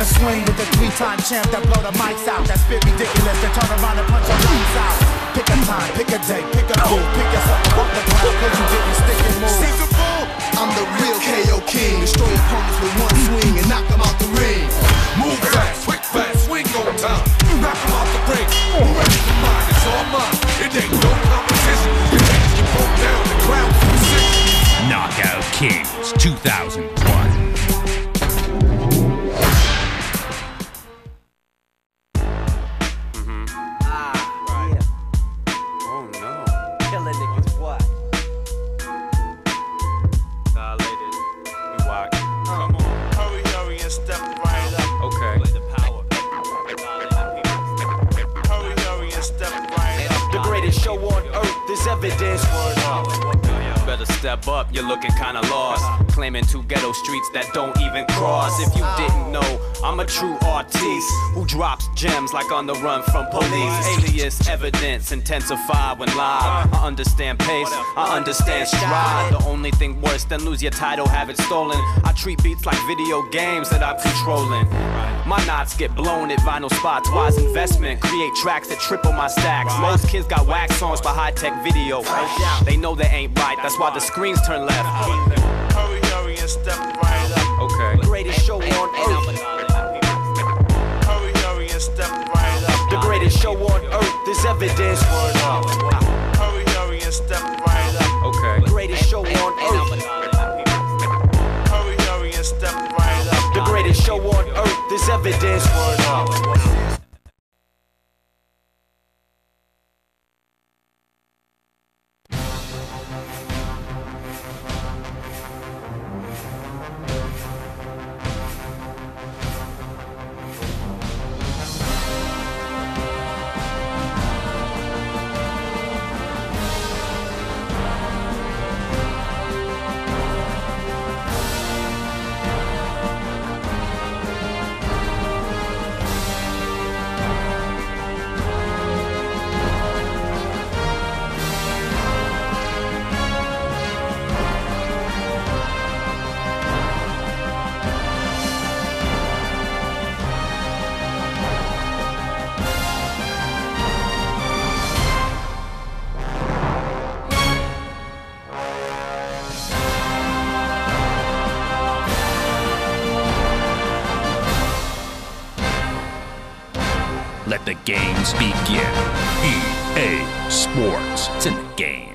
wanna swing with the 3-time champ that blow the mics out, that spit ridiculous, that turn around and punch your lights out. Pick a time, pick a day, pick a move, pick yourself off the ground, cause you didn't stick and move. Save the ball! I'm the real KO King. Destroy opponents with one swing and knock them out the ring. Move fast, quick fast, swing on time. Knock them out the ring. Whoever's the mine, it's all mine. It ain't no competition. You can't get broke down the ground for position. Knockout Kings 2001. Evidence. Better step up, you're looking kinda lost. Claiming 2 ghetto streets that don't even cross. If you didn't know, I'm a true artiste who drops gems like on the run from police. Alias evidence intensified when live. I understand pace, I understand stride. The only thing worse than lose your title, have it stolen. I treat beats like video games that I'm controlling. My knots get blown at vinyl spots. Wise investment, create tracks that triple my stacks. Most kids got wax songs for high-tech video. They know they ain't right, that's why the screens turn left. Hurry, hurry and step right up. Okay. Greatest show on earth. Hurry, hurry and step right up. The greatest show on earth is evidence. Hurry, hurry and step right up. Okay. The greatest show on earth. Hurry, hurry and step right up. The greatest show on earth is evidence. Let the games begin. EA Sports. It's in the game.